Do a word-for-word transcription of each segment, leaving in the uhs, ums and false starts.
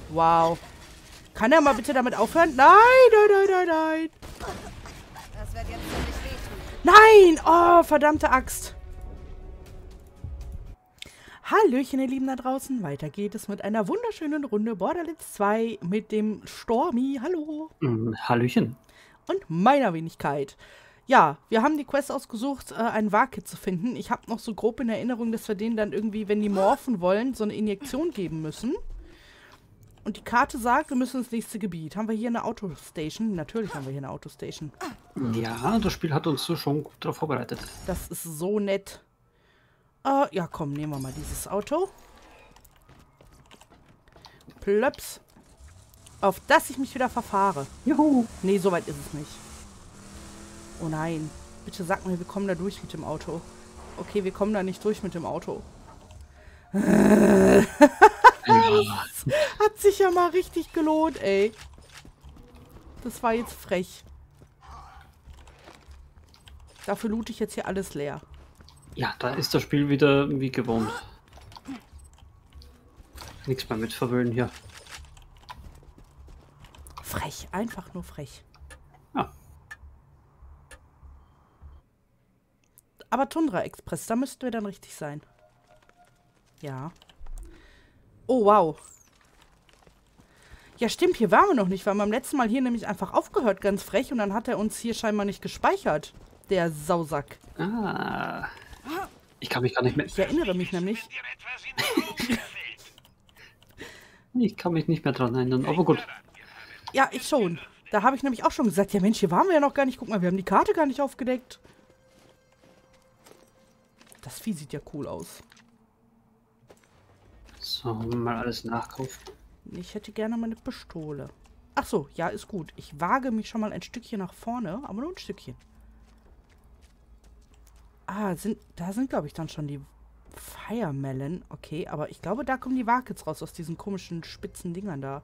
Wow. Kann er mal bitte damit aufhören? Nein, nein, nein, nein, nein. Das wird jetzt ziemlich wehtun. Nein! Oh, verdammte Axt. Hallöchen, ihr Lieben da draußen. Weiter geht es mit einer wunderschönen Runde Borderlands zwei mit dem Stormy. Hallo. Mm, Hallöchen. Und meiner Wenigkeit. Ja, wir haben die Quest ausgesucht, äh, einen Wake zu finden. Ich habe noch so grob in Erinnerung, dass wir denen dann irgendwie, wenn die morphen wollen, so eine Injektion geben müssen. Und die Karte sagt, wir müssen ins nächste Gebiet. Haben wir hier eine Autostation? Natürlich haben wir hier eine Autostation. Ja, das Spiel hat uns so schon gut darauf vorbereitet. Das ist so nett. Äh, ja, komm, nehmen wir mal dieses Auto. Plöps. Auf das ich mich wieder verfahre. Juhu. Nee, so weit ist es nicht. Oh nein. Bitte sag mir, wir kommen da durch mit dem Auto. Okay, wir kommen da nicht durch mit dem Auto. Ja. Hat sich ja mal richtig gelohnt, ey. Das war jetzt frech. Dafür loote ich jetzt hier alles leer. Ja, da ist das Spiel wieder wie gewohnt. Nichts mehr mit verwöhnen hier. Frech, einfach nur frech. Ja. Aber Tundra Express, da müssten wir dann richtig sein. Ja. Oh, wow. Ja, stimmt, hier waren wir noch nicht. Wir haben beim letzten Mal hier nämlich einfach aufgehört, ganz frech. Und dann hat er uns hier scheinbar nicht gespeichert. Der Sausack. Ah. Ich kann mich gar nicht mehr. Ich erinnere mich nämlich. Ich kann mich nicht mehr dran erinnern, aber gut. Ja, ich schon. Da habe ich nämlich auch schon gesagt, ja Mensch, hier waren wir ja noch gar nicht. Guck mal, wir haben die Karte gar nicht aufgedeckt. Das Vieh sieht ja cool aus. So, mal alles nachkaufen. Ich hätte gerne meine Pistole. Ach so, ja, ist gut. Ich wage mich schon mal ein Stückchen nach vorne, aber nur ein Stückchen. Ah, sind, da sind, glaube ich, dann schon die Firemelon. Okay, aber ich glaube, da kommen die Wakets raus, aus diesen komischen, spitzen Dingern da.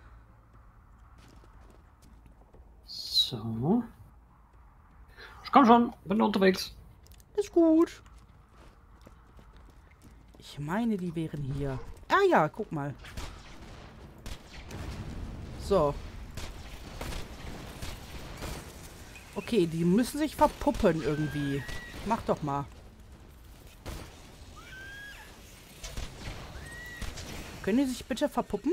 So. Ich komm schon, bin unterwegs. Ist gut. Ich meine, die wären hier. Ah ja, guck mal. So. Okay, die müssen sich verpuppen irgendwie. Mach doch mal. Können die sich bitte verpuppen?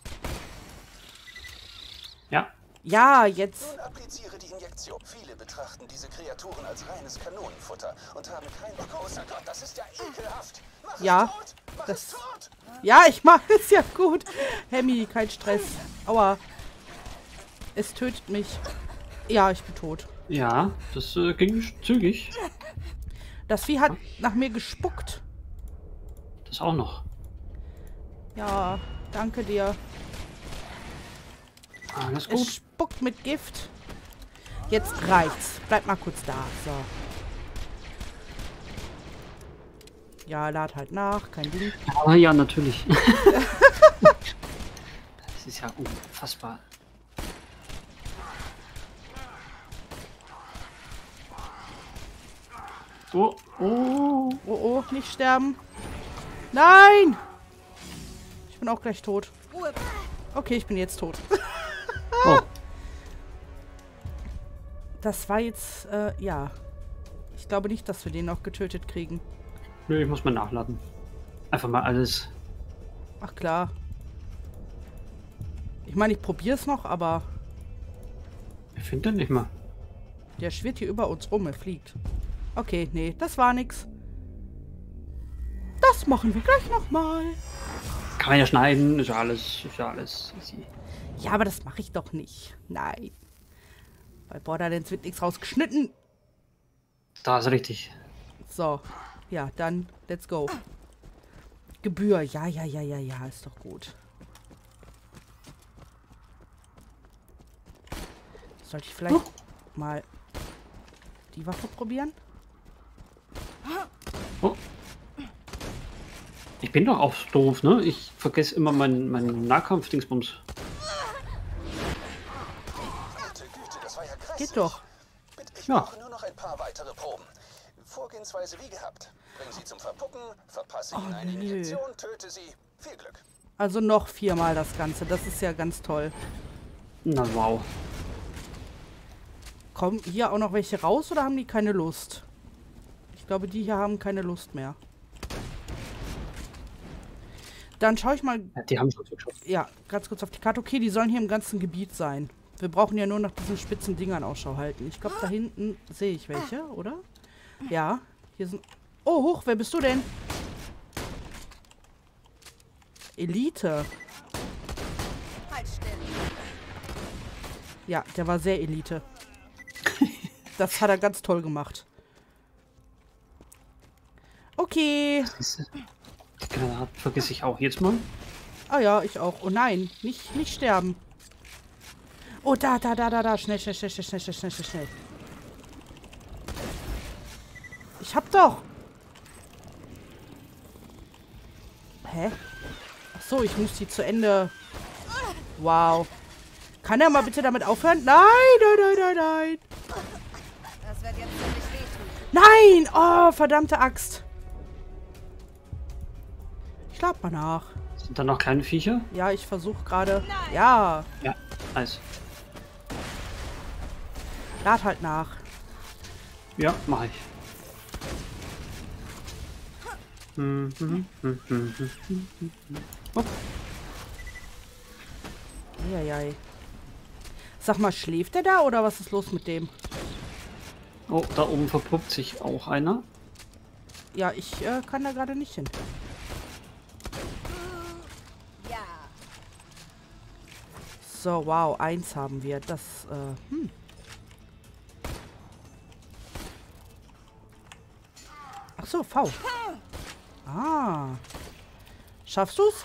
Ja. Ja, jetzt. Nun appliziere die Injektion. Viele betrachten diese Kreaturen als reines Kanonenfutter und haben kein... Oh, großer Gott, das ist ja ekelhaft. Mach Ja, es tot. Mach das- es tot. Ja, ich mach es ja gut. Hemmi, kein Stress. Aua. Es tötet mich. Ja, ich bin tot. Ja, das äh, ging zügig. Das Vieh hat nach mir gespuckt. Das auch noch. Ja, danke dir. Alles Es gut. spuckt mit Gift. Jetzt reicht's. Bleib mal kurz da. So. Ja, lad halt nach. Kein Ding. Ah, ja, natürlich. Das ist ja unfassbar. Oh, oh. Oh, oh, nicht sterben. Nein! Ich bin auch gleich tot. Ruhe. Okay, ich bin jetzt tot. Oh. Das war jetzt, äh, ja. Ich glaube nicht, dass wir den noch getötet kriegen. Nö, ich muss mal nachladen. Einfach mal alles. Ach klar. Ich meine, ich probiere es noch, aber Ich finde den nicht mal. der schwirrt hier über uns rum. Er fliegt. Okay, nee, das war nix. Das machen wir gleich nochmal. Kann man ja schneiden, ist ja alles, ist ja alles easy. Ja, aber das mache ich doch nicht. Nein. Bei Borderlands wird nichts rausgeschnitten. Da ist richtig. So. Ja, dann let's go. Gebühr. Ja, ja, ja, ja, ja. Ist doch gut. Sollte ich vielleicht mal die Waffe probieren? Oh. Ich bin doch auch doof, ne? Ich vergesse immer meinen mein Nahkampf-Dingsbums. Gute Güte, das war ja krass. Geht doch. Bitte, ich Ja. brauche nur noch ein paar weitere Proben. Vorgehensweise wie gehabt. Bring sie zum Verpuppen, verpasse Oh, ihnen eine nö. Injektion, töte sie. Viel Glück. Also noch viermal das Ganze. Das ist ja ganz toll. Na wow. Kommen hier auch noch welche raus oder haben die keine Lust? Ich glaube, die hier haben keine Lust mehr. Dann schaue ich mal... Ja, die haben schon geschafft. Ja, ganz kurz auf die Karte. Okay, die sollen hier im ganzen Gebiet sein. Wir brauchen ja nur nach diesen spitzen Dingern Ausschau halten. Ich glaube, da hinten sehe ich welche, oder? Ja, hier sind... Oh, hoch, wer bist du denn? Elite. Halt still. Ja, der war sehr Elite. Das hat er ganz toll gemacht. Okay. Diese, die Granaten vergesse ich auch jetzt mal. Ah ja, ich auch. Oh nein, nicht, nicht sterben. Oh, da, da, da, da, da. Schnell, schnell, schnell, schnell, schnell, schnell, schnell, schnell. Ich hab doch. Hä? Ach so, ich muss die zu Ende... Wow. Kann er mal bitte damit aufhören? Nein, nein, nein, nein, nein. Das wird jetzt ziemlich wehtun. Nein! Oh, verdammte Axt. Ich lad mal nach. Sind da noch kleine Viecher? Ja, ich versuche gerade... Ja, Ja, nice. lad halt nach. Ja, mache ich. Mhm, mhm, mhm, mhm, mhm, mhm. Oh, Eieiei. Sag mal, schläft der da oder was ist los mit dem? oh, da oben verpuppt sich auch einer. Ja, ich äh, kann da gerade nicht hin. Ja. So, wow, eins haben wir. Das, äh, hm. Ach so, V. Ah. Schaffst du's?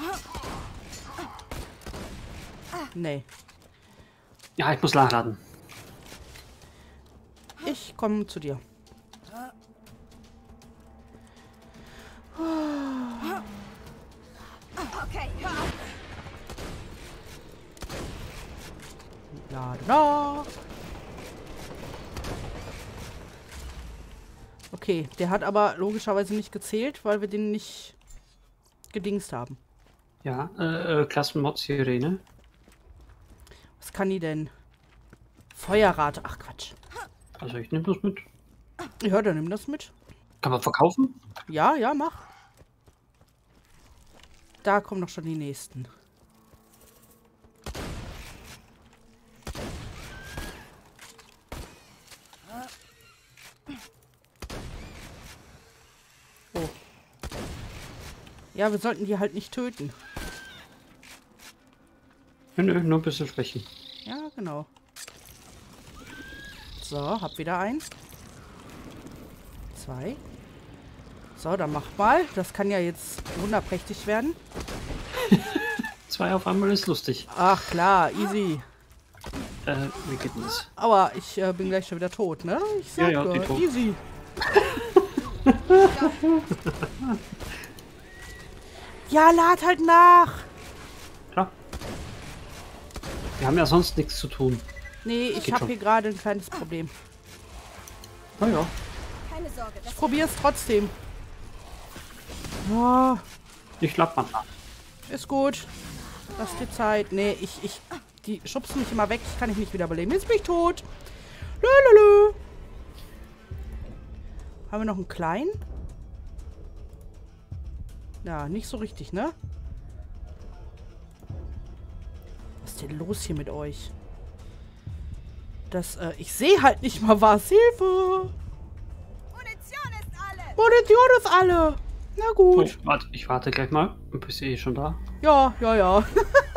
Nee. Ja, ich muss nachladen. Ich komme zu dir. Okay, hör auf. Lade nach. Okay, der hat aber logischerweise nicht gezählt, weil wir den nicht gedingst haben. Ja, äh, äh Klassenmod-Sirene. Was kann die denn? Feuerrate. Ach Quatsch. Also ich nehme das mit. Ja, dann nimm das mit. Kann man verkaufen? Ja, ja, mach. Da kommen noch schon die nächsten. Oh. Ja, wir sollten die halt nicht töten. Nö, nö, nur ein bisschen schwächen. Ja, genau. So, hab wieder einen. Zwei. So, dann mach mal. Das kann ja jetzt wunderprächtig werden. Zwei auf einmal ist lustig. Ach klar, easy. Äh, wie geht denn das? Aber ich äh, bin gleich schon wieder tot, ne? Ich sag Ja, ja, ja, die tot. easy. Ja, lad halt nach. Klar. Wir haben ja sonst nichts zu tun. Nee, ich Geht habe schon. hier gerade ein kleines Problem. Na ja. Keine Sorge. Das Ich probiere es trotzdem. Oh, Ich lad mal nach. ist gut. Lass dir Zeit. Nee, ich, ich, die schubsen mich immer weg. Ich kann ich nicht wiederbeleben. Jetzt bin ich tot. Lülülü. Haben wir noch einen kleinen? Ja, nicht so richtig, ne? Was ist denn los hier mit euch? Das, äh, ich sehe halt nicht mal was. Hilfe! Munition ist alle. Munition ist alle. Na Oh, gut. warte, ich warte gleich mal. Bist du eh schon da? Ja, ja, ja.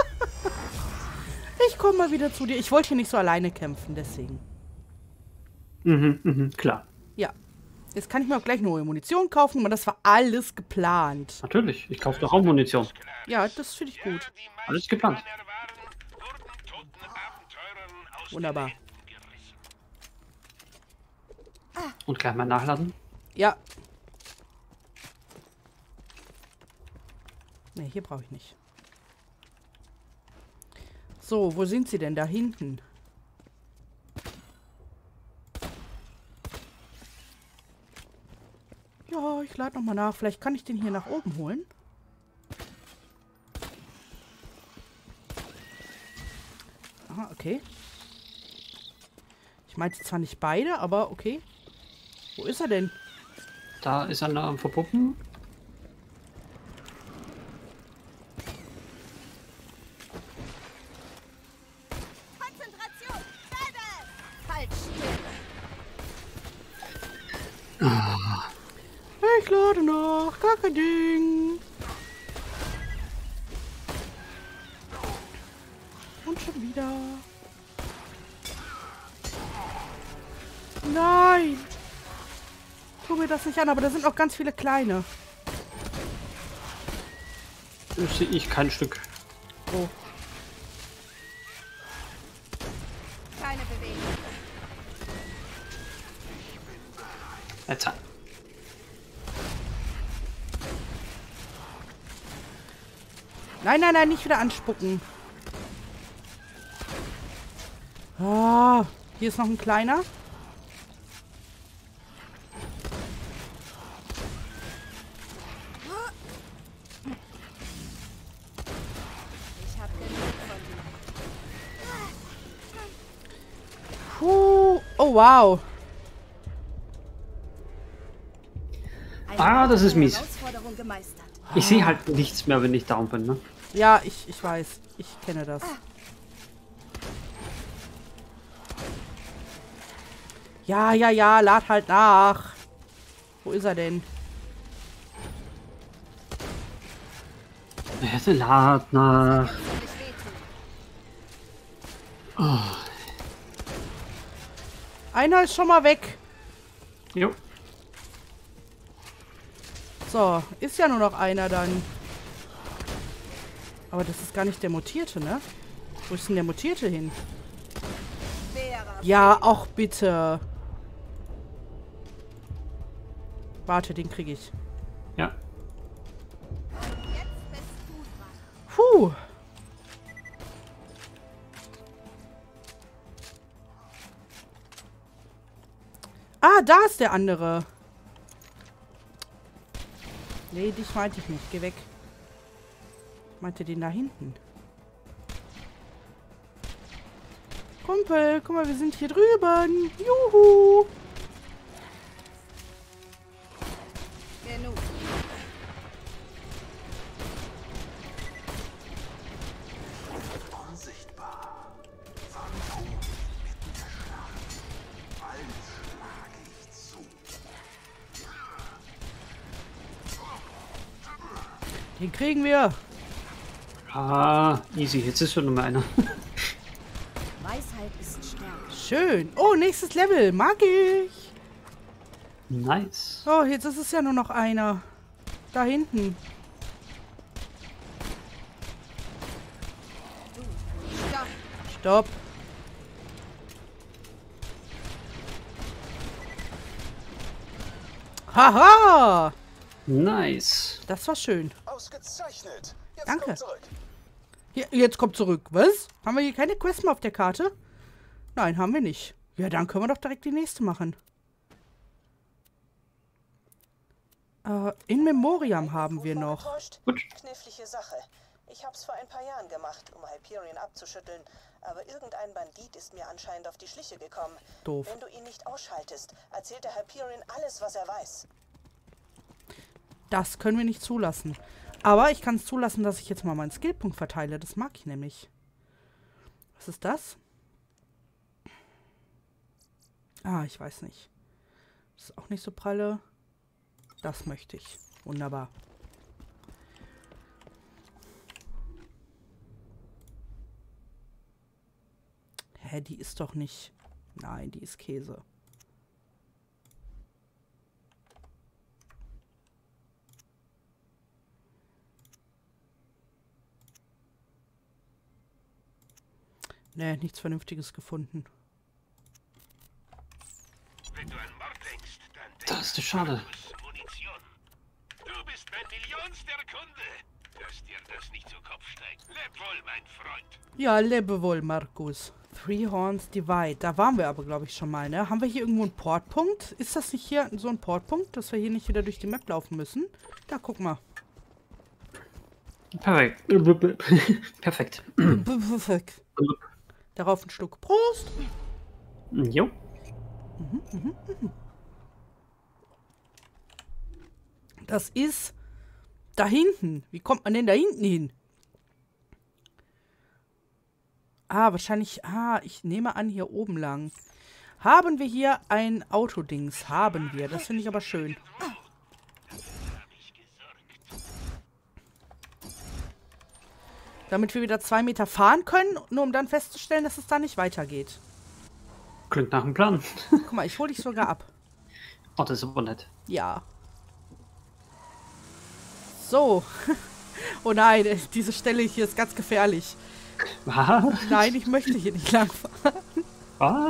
Ich komme mal wieder zu dir. Ich wollte hier nicht so alleine kämpfen, deswegen. Mhm, mhm, klar. Ja. Jetzt kann ich mir auch gleich neue Munition kaufen, aber das war alles geplant. Natürlich. Ich kaufe doch auch Munition. Ja, das finde ich gut. Alles geplant. Wunderbar. Und gleich mal nachladen. Ja. Ne, hier brauche ich nicht. So, wo sind sie denn? Da hinten. Ja, ich lade nochmal nach. Vielleicht kann ich den hier nach oben holen. Aha, okay. Ich meinte zwar nicht beide, aber okay. Wo ist er denn? Da ist er am Verpuppen. Konzentration! Bleibe! Halt still! Ich lade noch. Gar kein Ding. Und schon wieder. Nein! Tu mir das nicht an, aber da sind auch ganz viele kleine. Das sehe ich kein Stück. Oh. Keine Bewegung. Jetzt. Nein, nein, nein, nicht wieder anspucken. Ah, hier ist noch ein kleiner. Ich hab genug von dir. Puh. Oh, wow. Eine Ah, das ist weitere mies. Herausforderung gemeistert. Ich sehe halt nichts mehr, wenn ich down bin, ne? Ja, ich, ich weiß. Ich kenne das. Ja, ja, ja, lad halt nach. Wo ist er denn? Bitte lad nach. Ziemlich wehtun. Einer ist schon mal weg. Jo. So, ist ja nur noch einer dann. Aber das ist gar nicht der Mutierte, ne? Wo ist denn der Mutierte hin? Schwerer. Ja, auch bitte. Warte, den kriege ich. Ja. Jetzt bist du dran. Puh. Ah, da ist der andere. Nee, dich meinte ich nicht. Geh weg. Ich meinte den da hinten. Kumpel, guck mal, wir sind hier drüben. Juhu. Genug. Unsichtbar. Phantom mitten der Schlacht. Bald schlage ich zu. Den kriegen wir. Ah, easy. Jetzt ist schon nur einer. Weisheit ist Stärke. Schön. Oh, nächstes Level. Mag ich. Nice. Oh, jetzt ist es ja nur noch einer. Da hinten. Stopp. Stopp. Haha. Nice. Das war schön. Ausgezeichnet. Jetzt Danke. komm zurück. Hier, jetzt kommt zurück. Was? Haben wir hier keine Quest mehr auf der Karte? Nein, haben wir nicht. Ja, dann können wir doch direkt die nächste machen. Äh, In Memoriam haben wir noch. Enttäuscht? Gut. Knifflige Sache. Ich hab's vor ein paar Jahren gemacht, um Hyperion abzuschütteln, aber irgendein Bandit ist mir anscheinend auf die Schliche gekommen. Doof. Wenn du ihn nicht ausschaltest, erzählt der Hyperion alles, was er weiß. Das können wir nicht zulassen. Aber ich kann es zulassen, dass ich jetzt mal meinen Skillpunkt verteile. Das mag ich nämlich. Was ist das? Ah, ich weiß nicht. Das ist auch nicht so pralle. Das möchte ich. Wunderbar. Hä, die ist doch nicht... Nein, die ist Käse. Nee, nichts Vernünftiges gefunden. Wenn du an Mord denkst, dann denk Das ist schade. an Munition. Du bist mein millionster Kunde. Dass dir das nicht zu Kopf steigt. Leb wohl, mein Freund. Ja, lebe wohl, Markus. Three Horns Divide. Da waren wir aber, glaube ich, schon mal, ne? Haben wir hier irgendwo einen Portpunkt? Ist das nicht hier so ein Portpunkt, dass wir hier nicht wieder durch die Map laufen müssen? Da, guck mal. Perfekt. Perfekt. Perfekt. Darauf ein Schluck. Prost! Jo. Das ist da hinten. Wie kommt man denn da hinten hin? Ah, wahrscheinlich... Ah, ich nehme an, hier oben lang. Haben wir hier ein Autodings? Haben wir. Das finde ich aber schön. Damit wir wieder zwei Meter fahren können, nur um dann festzustellen, dass es da nicht weitergeht. Klingt nach einem Plan. Guck mal, ich hole dich sogar ab. Oh, das ist aber nett. Ja. So. Oh nein, diese Stelle hier ist ganz gefährlich. Was? Nein, ich möchte hier nicht lang fahren. Ah.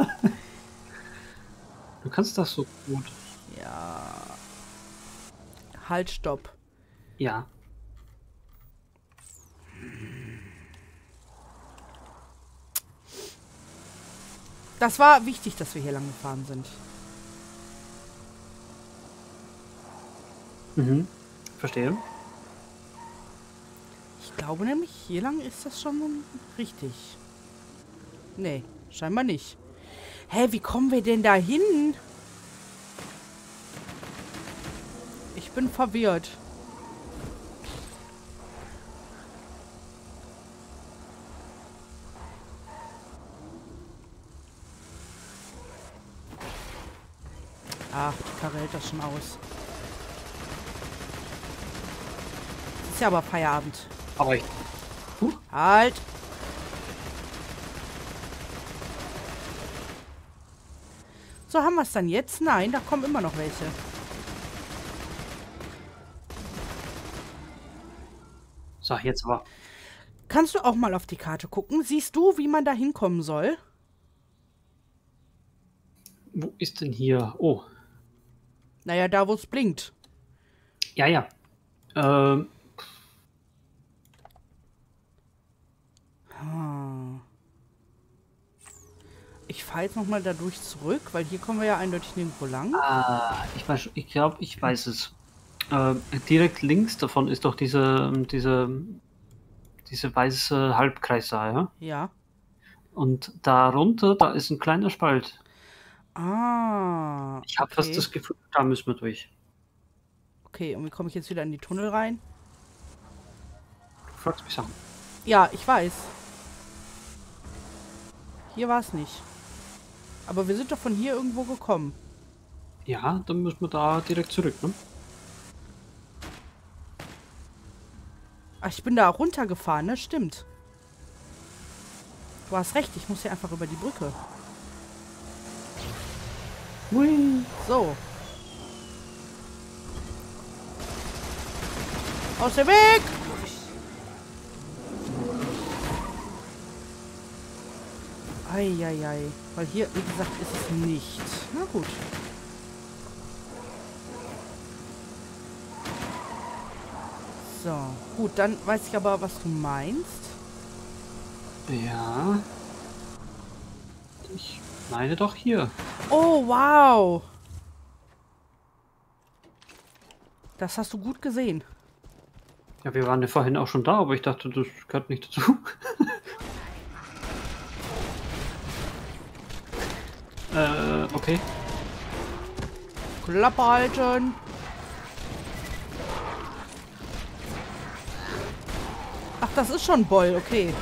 Du kannst das so gut. Ja. Halt, stopp. Ja. Das war wichtig, dass wir hier lang gefahren sind. Mhm. Verstehe. Ich glaube nämlich, hier lang ist das schon richtig. Nee, scheinbar nicht. Hä, wie kommen wir denn da hin? Ich bin verwirrt. Ach, die Karre hält das schon aus. Ist ja aber Feierabend. Aber ich. Huh? Halt! So, haben wir es dann jetzt? Nein, da kommen immer noch welche. So, jetzt aber. Kannst du auch mal auf die Karte gucken? Siehst du, wie man da hinkommen soll? Wo ist denn hier? Oh. Naja, da, wo es blinkt. Ja, ja. Ähm. Ich fahre jetzt nochmal dadurch zurück, weil hier kommen wir ja eindeutig nirgendwo lang. Ah, ich weiß, ich glaube, ich weiß es. Äh, direkt links davon ist doch diese, diese, diese weiße Halbkreis da, ja? Ja. Und darunter, da ist ein kleiner Spalt. Ah. Ich habe okay. fast das Gefühl, da müssen wir durch. Okay, und wie komme ich jetzt wieder in die Tunnel rein? Du fragst mich Sachen. Ja, ich weiß. Hier war es nicht. Aber wir sind doch von hier irgendwo gekommen. Ja, dann müssen wir da direkt zurück, ne? Ach, ich bin da runtergefahren, ne? Stimmt. Du hast recht, ich muss hier einfach über die Brücke. Hui. So. Aus dem Weg! Eieiei. Weil hier, wie gesagt, ist es nicht. Na gut. So. Gut, dann weiß ich aber, was du meinst. Ja. Ich meine doch hier. Oh, wow. Das hast du gut gesehen. Ja, wir waren ja vorhin auch schon da, aber ich dachte, das gehört nicht dazu. äh, okay. Klappe halten. Ach, das ist schon Boll, okay.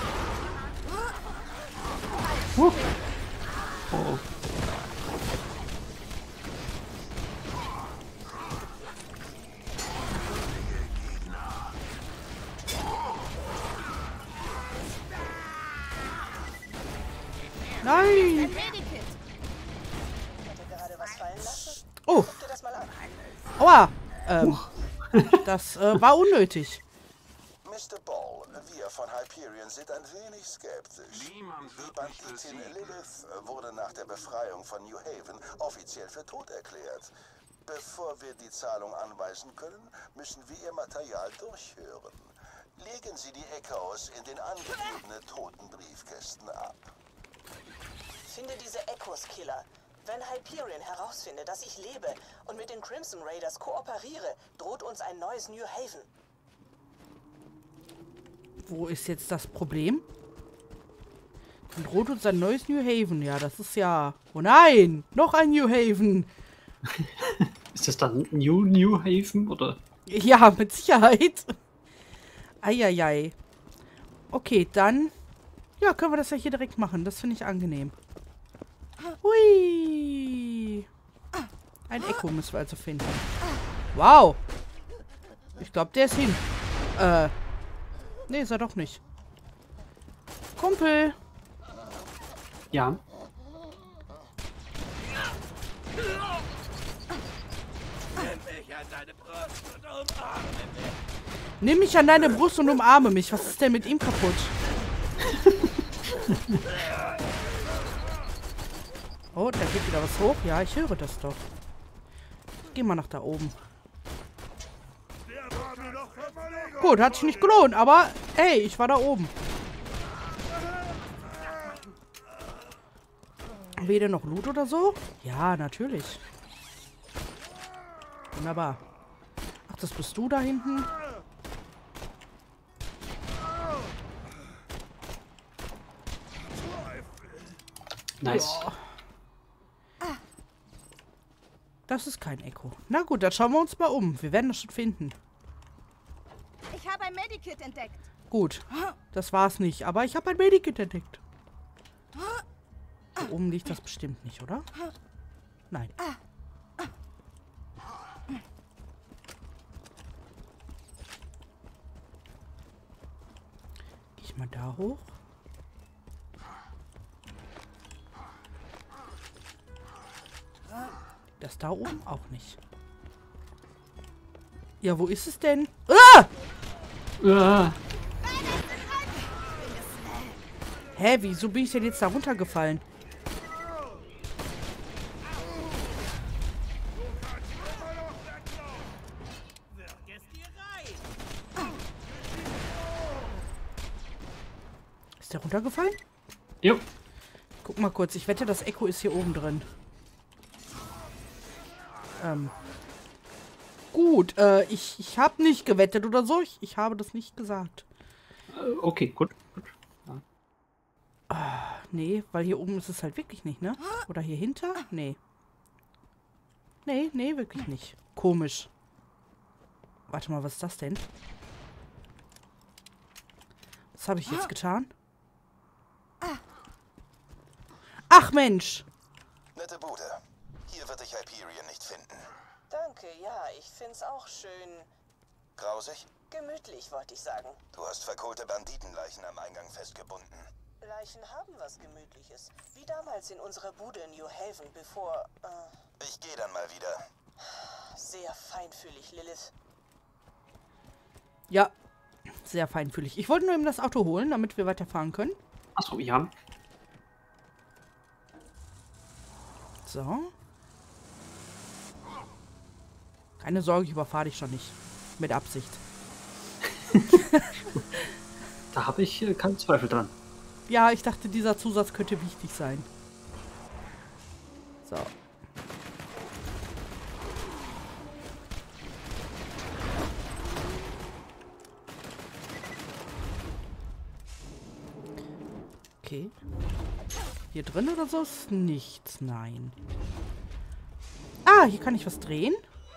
Huh. Oh. Nein! Hat er gerade was fallen lassen? Oh, Guck dir das mal an. aua. Ähm, das äh, war unnötig. Mister Ball, wir von Hyperion sind ein wenig skeptisch. Niemand Die wird mich Banditin besiegen. Lilith wurde nach der Befreiung von New Haven offiziell für tot erklärt. Bevor wir die Zahlung anweisen können, müssen wir ihr Material durchhören. Legen Sie die Echos in den angegebenen toten Briefkästen ab. Finde diese Echos-Killer. Wenn Hyperion herausfindet, dass ich lebe und mit den Crimson Raiders kooperiere, droht uns ein neues New Haven. Wo ist jetzt das Problem? Und droht uns ein neues New Haven. Ja, das ist ja... Oh nein! Noch ein New Haven! Ist das dann New New Haven oder? Ja, mit Sicherheit. Eieiei. Okay, dann... Ja, können wir das ja hier direkt machen. Das finde ich angenehm. Hui! Ein Echo müssen wir also finden. Wow! Ich glaube, der ist hin. Äh... Nee, ist er doch nicht. Kumpel! Ja. Nimm mich an deine Brust und umarme mich. Was ist denn mit ihm kaputt? Oh, da geht wieder was hoch. Ja, ich höre das doch. Geh mal nach da oben. Gut, hat sich nicht gelohnt, aber hey, ich war da oben. Weder noch Loot oder so? Ja, natürlich. Wunderbar. Ach, das bist du da hinten? Nice. Ja. Das ist kein Echo. Na gut, dann schauen wir uns mal um. Wir werden das schon finden. Ich habe ein Medikit entdeckt. Gut, das war's nicht. Aber ich habe ein Medikit entdeckt. Da oben liegt das bestimmt nicht, oder? Nein. Geh ich mal da hoch? Das da oben auch nicht. Ja, wo ist es denn? Ah! Ah, Hä, wieso bin ich denn jetzt da runtergefallen? Ist der runtergefallen? jo. Guck mal kurz, ich wette, das Echo ist hier oben drin. Ähm. Gut, äh, ich, ich habe nicht gewettet oder so. Ich, ich habe das nicht gesagt. Äh, Okay, gut. gut. Nee, weil hier oben ist es halt wirklich nicht, ne? Oder hier hinter? Nee. Nee, nee, wirklich nicht. Komisch. Warte mal, was ist das denn? Was habe ich jetzt getan? Ach Mensch! Nette Bude. Hier wird dich Hyperion nicht finden. Danke, ja, ich find's auch schön Grausig? gemütlich, wollte ich sagen. Du hast verkohlte Banditenleichen am Eingang festgebunden. Leichen haben was Gemütliches. Wie damals in unserer Bude in New Haven, bevor, äh, Ich gehe dann mal wieder. sehr feinfühlig, Lilith. Ja, sehr feinfühlig. Ich wollte nur eben das Auto holen, damit wir weiterfahren können. Achso, ja. So. Keine Sorge, ich überfahre dich schon nicht. Mit Absicht. Da habe ich äh, keinen Zweifel dran. Ja, ich dachte, dieser Zusatz könnte wichtig sein. So. Okay. Hier drin oder so ist nichts. Nein. Ah, hier kann ich was drehen.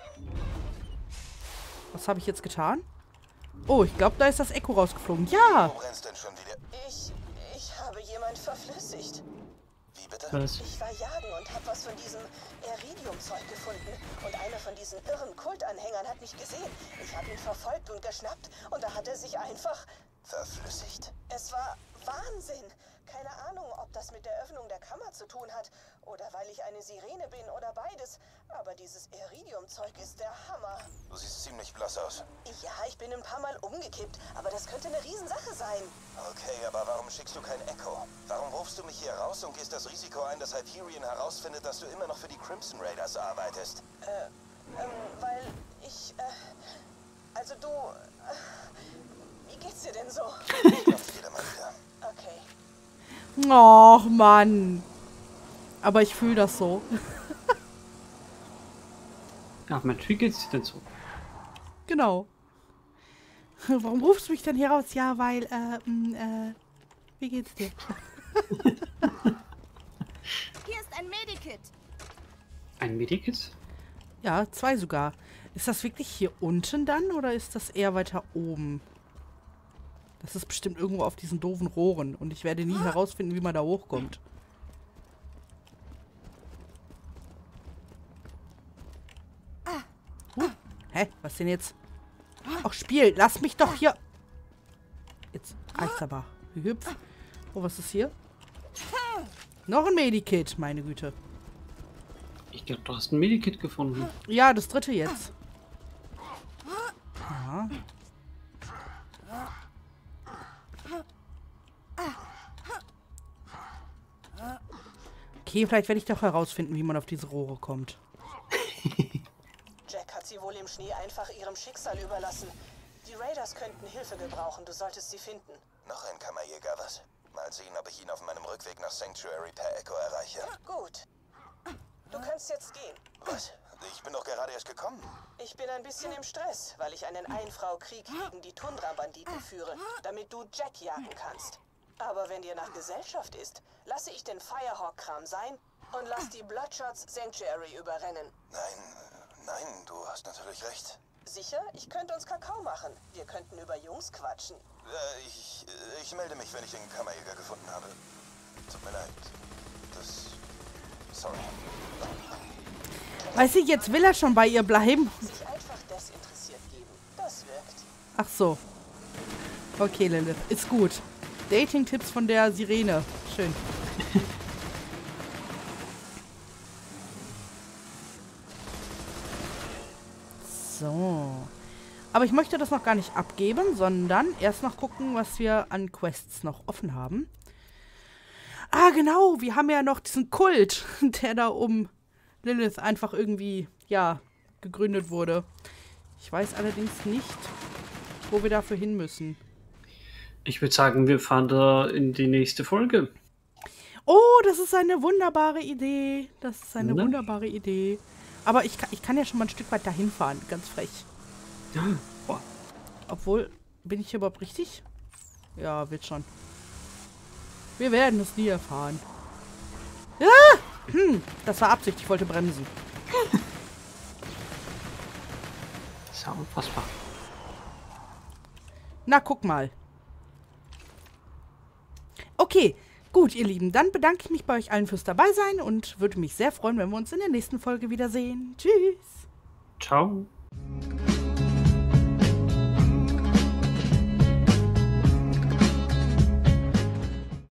Was habe ich jetzt getan? Oh, ich glaube, da ist das Echo rausgeflogen. Ja! Wo rennst denn schon wieder? Ich, ich habe jemand verflüssigt. Wie bitte? Was? Ich war jagen und habe was von diesem Iridium-Zeug gefunden. Und einer von diesen irren Kultanhängern hat mich gesehen. Ich habe ihn verfolgt und geschnappt und da hat er sich einfach... Verflüssigt? Es war Wahnsinn. Keine Ahnung, ob das mit der Öffnung der Kammer zu tun hat oder weil ich eine Sirene bin oder beides. Aber dieses Iridium-Zeug ist der Hammer. Du siehst ziemlich blass aus. Ja, ich bin ein paar Mal umgekippt, aber das könnte eine Riesensache sein. Okay, aber warum schickst du kein Echo? Warum rufst du mich hier raus und gehst das Risiko ein, dass Hyperion herausfindet, dass du immer noch für die Crimson Raiders arbeitest? Ähm, weil ich, äh, also du, äh, wie geht's dir denn so? Ich glaube, ich gehe da mal wieder. Okay. Och, Mann. Aber ich fühle das so. Ja, Mensch, wie geht's dir denn so? Genau. Warum rufst du mich denn hier raus? Ja, weil, äh, m, äh, wie geht's dir? Hier ist ein Medikit. Ein Medikit? Ja, zwei sogar. Ist das wirklich hier unten dann oder ist das eher weiter oben? Das ist bestimmt irgendwo auf diesen doofen Rohren und ich werde nie herausfinden, wie man da hochkommt. Huh. Hä? Was denn jetzt? Ach, Spiel, lass mich doch hier... Jetzt reicht's aber. Hüpf. Oh, was ist hier? Noch ein Medikit, meine Güte. Ich glaube, du hast ein Medikit gefunden. Ja, das dritte jetzt. Ja. Okay, vielleicht werde ich doch herausfinden, wie man auf diese Rohre kommt. Jack hat sie wohl im Schnee einfach ihrem Schicksal überlassen. Die Raiders könnten Hilfe gebrauchen, du solltest sie finden. Noch ein Kammerjäger, was? Mal sehen, ob ich ihn auf meinem Rückweg nach Sanctuary per Echo erreiche. Gut. Du kannst jetzt gehen. Was? Ich bin doch gerade erst gekommen. Ich bin ein bisschen im Stress, weil ich einen Einfrau-Krieg gegen die Tundra-Banditen führe, damit du Jack jagen kannst. Aber wenn dir nach Gesellschaft ist, lasse ich den Firehawk-Kram sein und lass die Bloodshots Sanctuary überrennen. Nein, nein, du hast natürlich recht. Sicher? Ich könnte uns Kakao machen. Wir könnten über Jungs quatschen. Äh, ich, ich melde mich, wenn ich den Kammerjäger gefunden habe. Tut mir leid. Das... Sorry. Weiß ich, jetzt will er schon bei ihr bleiben. Sich einfach desinteressiert geben. Das wirkt. Ach so. Okay, Lilith. Ist gut. Dating-Tipps von der Sirene. Schön. So. Aber ich möchte das noch gar nicht abgeben, sondern erst noch gucken, was wir an Quests noch offen haben. Ah, genau. Wir haben ja noch diesen Kult, der da um Lilith einfach irgendwie, ja, gegründet wurde. Ich weiß allerdings nicht, wo wir dafür hin müssen. Ich würde sagen, wir fahren da in die nächste Folge. Oh, das ist eine wunderbare Idee. Das ist eine Ne? wunderbare Idee. Aber ich kann, ich kann ja schon mal ein Stück weit dahin fahren. Ganz frech. Ja, boah. Obwohl, bin ich hier überhaupt richtig? Ja, wird schon. Wir werden es nie erfahren. Ja! Hm, das war Absicht. Ich wollte bremsen. Das ist ja unfassbar. Na, guck mal. Okay, gut, ihr Lieben. Dann bedanke ich mich bei euch allen fürs Dabeisein und würde mich sehr freuen, wenn wir uns in der nächsten Folge wiedersehen. Tschüss. Ciao.